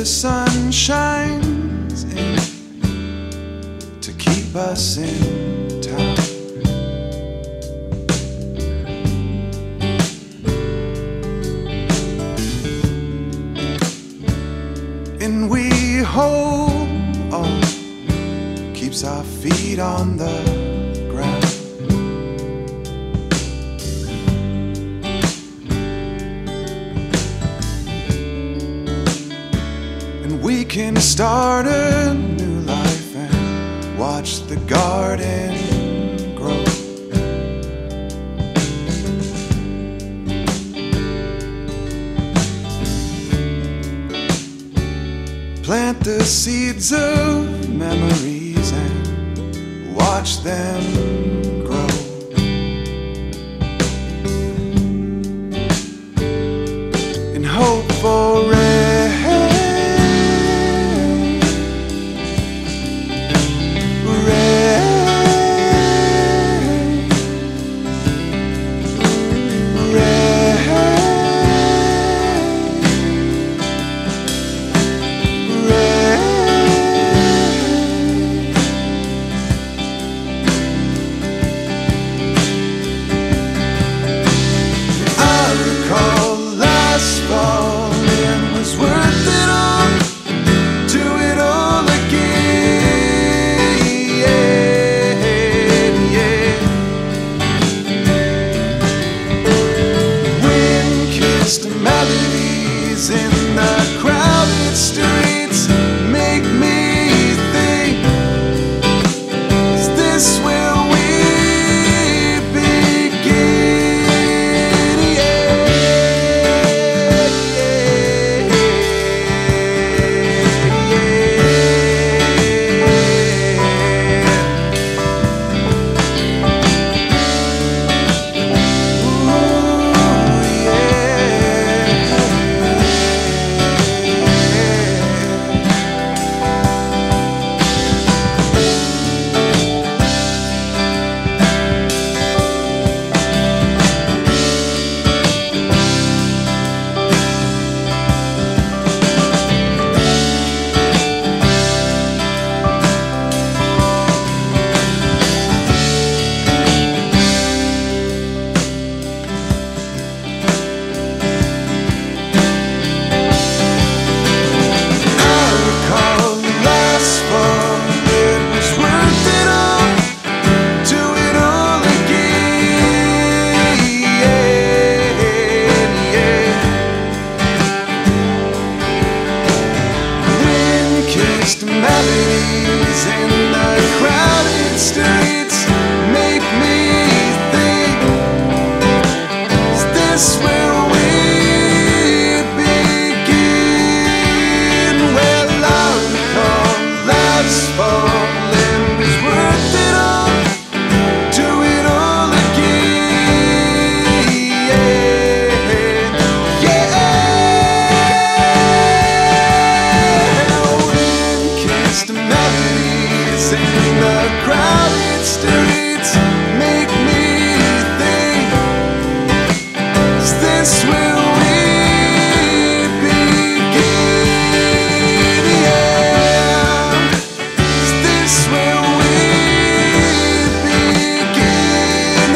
the sun shines in to keep us in town. And we hold on, keeps our feet on the ground. We can start a new life and watch the garden grow. Plant the seeds of memories and watch them grow. And hope for melodies in the crowded streets make me think, is this where we begin? Melodies in the crowded streets make me think, is this where we begin? Well, I recall life's falling was worth it all, do it all again. The melodies in the crowded streets make me think, is this where we begin? Yeah. Is this where we begin?